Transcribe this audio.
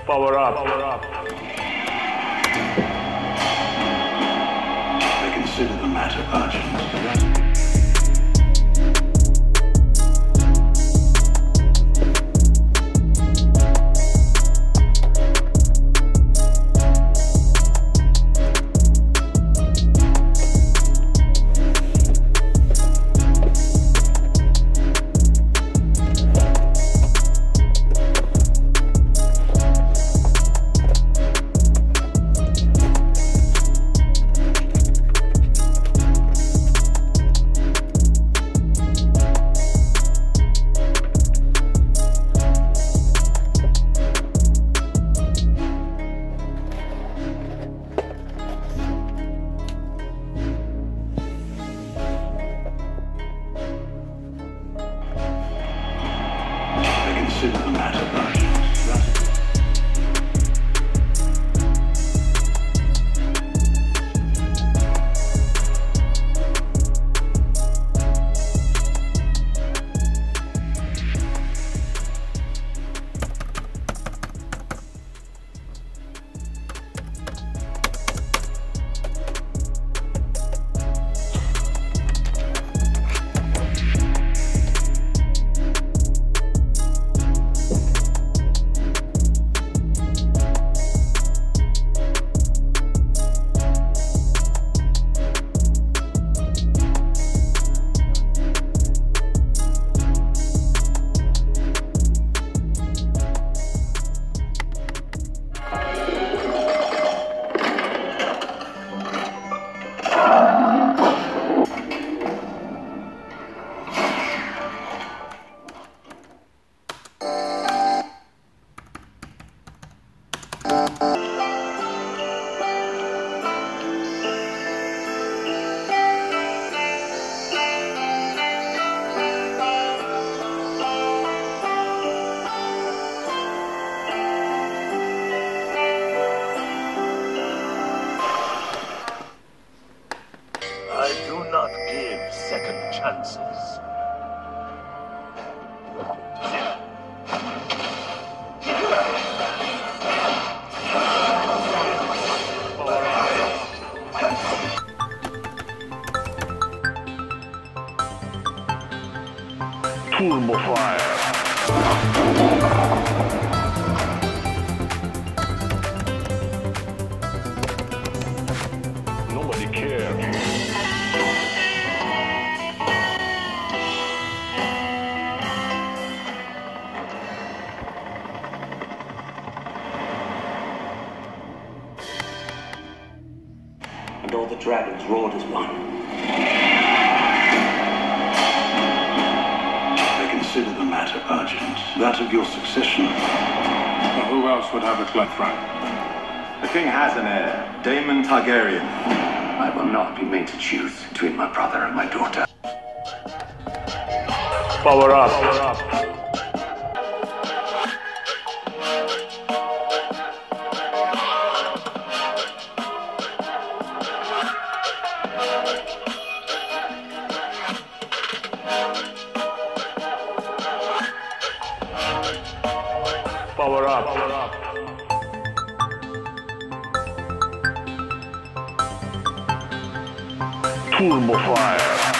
Power up. Power up. I consider the matter urgent. Consider the matter urgent. I do not give second chances. Turbo fire. Nobody cares. And all the dragons roared as one. I consider the matter urgent. That of your succession. Well, who else would have a blood throne? The king has an heir, Daemon Targaryen. I will not be made to choose between my brother and my daughter. Power up. Power up. Power up. Power up. Turbo fire.